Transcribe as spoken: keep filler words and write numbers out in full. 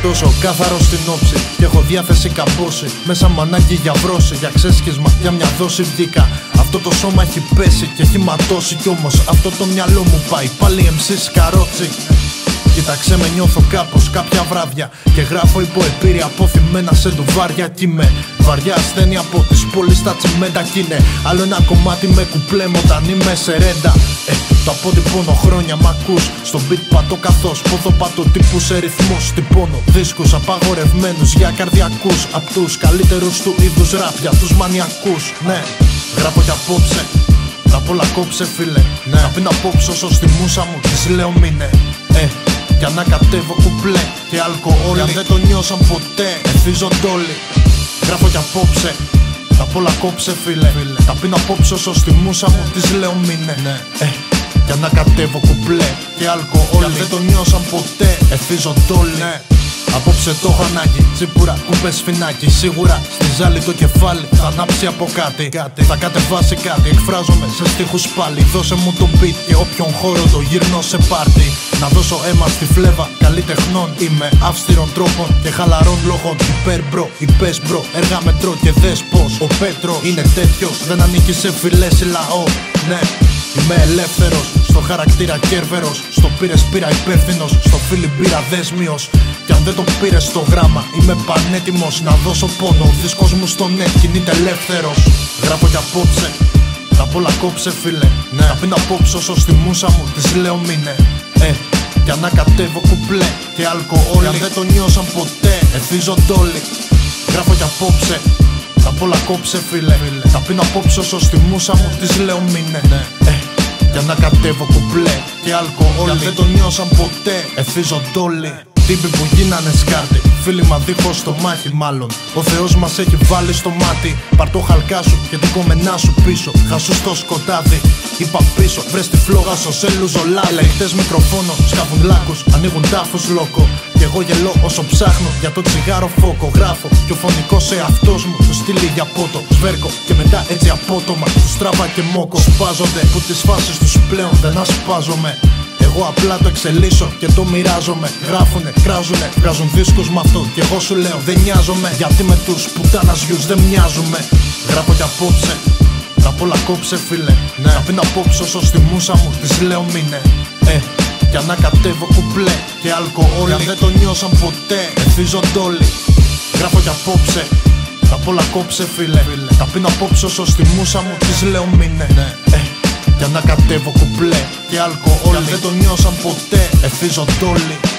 τόσο καθαρό στην όψη και έχω διάθεση καμπόση. Μέσα μανάκι για βρώση, για ξέσχισμα, για μια δόση βγήκα. Αυτό το σώμα έχει πέσει και έχει ματώσει. Κι όμως αυτό το μυαλό μου πάει πάλι εμ σι σκαρότσι. Κοίταξε με, νιώθω κάπως κάποια βράδια και γράφω υπό επίρρη αποθυμένα σε ντουβάρια. Κι είμαι βαριά ασθένεια από τις πόλεις στα τσιμέντα. Κι είναι άλλο ένα κομμάτι με κουπλέ μου όταν είμαι σε ρέντα. Ε, το αποτυπώνω χρόνια μ' ακούς. Στο beat πατώ καθώς πόδο πατώ τύπου σε ρυθμούς. Τυπώνω δίσκους απαγορευμένους για καρδιακούς. Απ' τους καλύτερους του είδους ραπ για τους μανιακούς. Ναι, γράφω κι απόψε. Τα πολλά κόψε φίλε. Ναι, να πίνω απόψε όσο στη μούσα μου της λέω μείνε. Ε, για να κατέβω κουπλέ και αλκοόλ. Αν δεν το νιώσαν ποτέ, ευθύζονται όλοι. Γράφω κι απόψε. Τα πολλά κόψε φίλε. Τα πίνω απόψε όσο στη μούσα μου της λέω μείνε. Ε, για να κατέβω κουπλέ και αλκοόλ. Αν δεν το νιώσαν ποτέ, ευθύζονται όλοι. Απόψε το έχω ανάγκη, τσίπουρα, κούμπες φινάκι. Σίγουρα στη ζάλη το κεφάλι θα ανάψει από κάτι, κάτι. Θα κατεβάσει κάτι, εκφράζομαι σε στίχους πάλι. Δώσε μου το beat και όποιον χώρο το γυρνώ σε πάρτι. Να δώσω αίμα στη φλέβα καλλιτεχνών. Είμαι αυστηρών τρόπων και χαλαρών λόγων. Υπέρ μπρο, είπες μπρο, έργα μετρώ και δες πως ο Πέτρος είναι τέτοιος, δεν ανήκει σε φυλές ή λαό. Ναι, είμαι ελεύθερος, στο χαρακτήρα κέρβερος. Στο πήρες πήρα υπεύθυνος, στο φίλι πήρα δέσμιος. Κι αν δεν το πήρες στο γράμμα, είμαι πανέτοιμος να δώσω πόνο. Ο δίσκος μου στο net κινείται ελεύθερος. Γράφω κι απόψε, τα πολλά κόψε φίλε. Ναι, να πίνω απόψε όσο στη μούσα μου της λέω μείνε. Ε, για να κατέβω κουπλέ και αλκοόλ. Κι αν δεν το νιώσαν ποτέ, ευθύζονται όλοι. Γράφω κι απόψε, τα πολλά κόψε φίλε. Τα πίνω απόψε όσο στη μούσα μου της λέω μείνε. Ε, για να κατέβω κουπλέ και αλκοόλ. Κι αν δεν το νιώσαν ποτέ, ευθύζονται όλοι. Τύποι που γίνανε σκάρτη, φίλημα δίχως το μάχη μάλλον. Ο Θεός μας έχει βάλει στο μάτι. Πάρ' το χαλκά σου και την κομμενά σου πίσω. Χασού στο σκοτάδι, είπα πίσω. Βρες τη φλόγα στο σε λουζολάδι. Ελεγχτές μικροφόνο, σκάβουν λάκους, ανοίγουν τάφους λόκο. Κι εγώ γελώ όσο ψάχνω για το τσιγάρο φόκο. Γράφω κι ο φωνικός εαυτός μου του στείλει για πότο. Σβέρκω και μετά έτσι απότομα του στραβά και μόκο. Σπάζονται που τις φάσεις τους πλέον δεν ασπάζομαι. Εγώ απλά το εξελίσσω και το μοιράζομαι. Γράφουνε, κράζουνε, βγάζουν δίσκους μ' αυτό. Κι εγώ σου λέω δεν νοιάζομαι, γιατί με τους πουτάνας γιους δεν μοιάζουμε. Γράφω κι απόψε, τα πολλά κόψε φίλε. Ναι, να πίνω απόψε όσο στη μούσα μου της λέω μείνε. Ε, για να κατέβω κουπλέ και αλκοόλ. Αν δεν το νιώσαν ποτέ, ευθύζονται όλοι. Γράφω κι απόψε, τα πολλά κόψε φίλε. Τα πίνω απόψε όσο στη μούσα μου της λέω μείνε. Ε, για να κατέβω κουπλέ και αλκοόλ. Κι αν δεν το νιώσαν ποτέ, ευθύζονται όλοι.